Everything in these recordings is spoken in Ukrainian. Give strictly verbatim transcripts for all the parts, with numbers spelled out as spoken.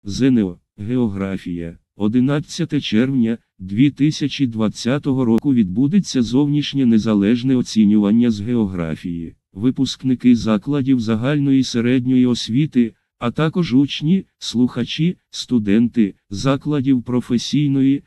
ЗНО. Географія. одинадцяте червня дві тисячі двадцятого року відбудеться зовнішнє незалежне оцінювання з географії. Випускники закладів загальної середньої освіти, а також учні, слухачі, студенти закладів професійної,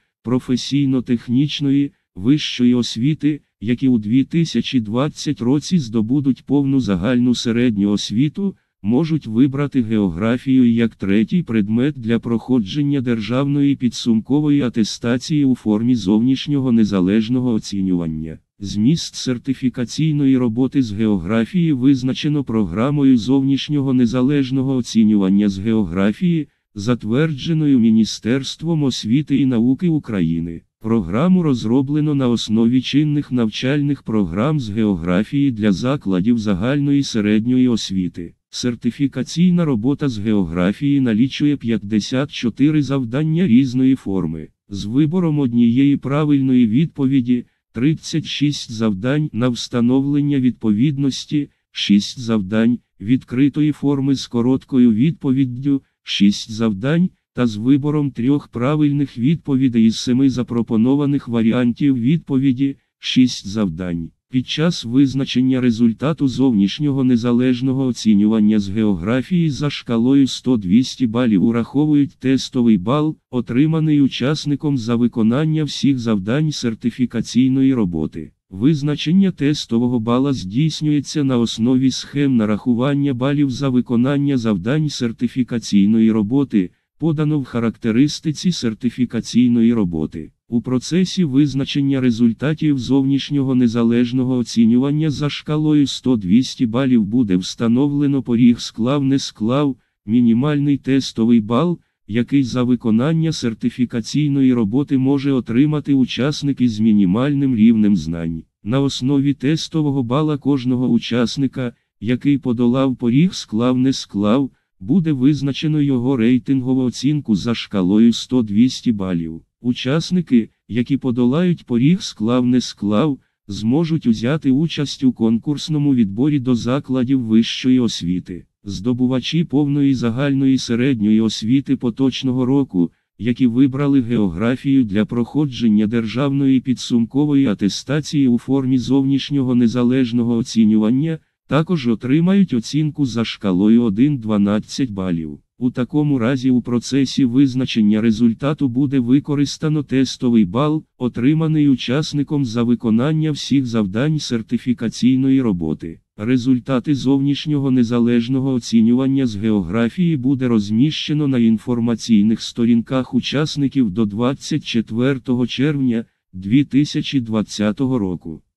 професійно-технічної, вищої освіти, які у дві тисячі двадцятому році здобудуть повну загальну середню освіту, можуть вибрати географію як третій предмет для проходження державної підсумкової атестації у формі зовнішнього незалежного оцінювання. Зміст сертифікаційної роботи з географії визначено програмою зовнішнього незалежного оцінювання з географії, затвердженою Міністерством освіти і науки України. Програму розроблено на основі чинних навчальних програм з географії для закладів загальної середньої освіти. Сертифікаційна робота з географії налічує п'ятдесят чотири завдання різної форми, з вибором однієї правильної відповіді, тридцять шість завдань на встановлення відповідності, шість завдань відкритої форми з короткою відповіддю, шість завдань, та з вибором трьох правильних відповідей із семи запропонованих варіантів відповіді, шість завдань. Під час визначення результату зовнішнього незалежного оцінювання з географії за шкалою сто - двісті балів ураховують тестовий бал, отриманий учасником за виконання всіх завдань сертифікаційної роботи. Визначення тестового бала здійснюється на основі схем нарахування балів за виконання завдань сертифікаційної роботи, подано в характеристиці сертифікаційної роботи. У процесі визначення результатів зовнішнього незалежного оцінювання за шкалою сто - двісті балів буде встановлено поріг склав-не склав, мінімальний тестовий бал, який за виконання сертифікаційної роботи може отримати учасник із мінімальним рівнем знань. На основі тестового бала кожного учасника, який подолав поріг склав-не склав, буде визначено його рейтингову оцінку за шкалою сто - двісті балів. Учасники, які подолають поріг склав-не склав, зможуть узяти участь у конкурсному відборі до закладів вищої освіти. Здобувачі повної загальної середньої освіти поточного року, які вибрали географію для проходження державної підсумкової атестації у формі зовнішнього незалежного оцінювання, також отримають оцінку за шкалою один - дванадцять балів. У такому разі у процесі визначення результату буде використано тестовий бал, отриманий учасником за виконання всіх завдань сертифікаційної роботи. Результати зовнішнього незалежного оцінювання з географії буде розміщено на інформаційних сторінках учасників до двадцять четвертого червня дві тисячі двадцятого року.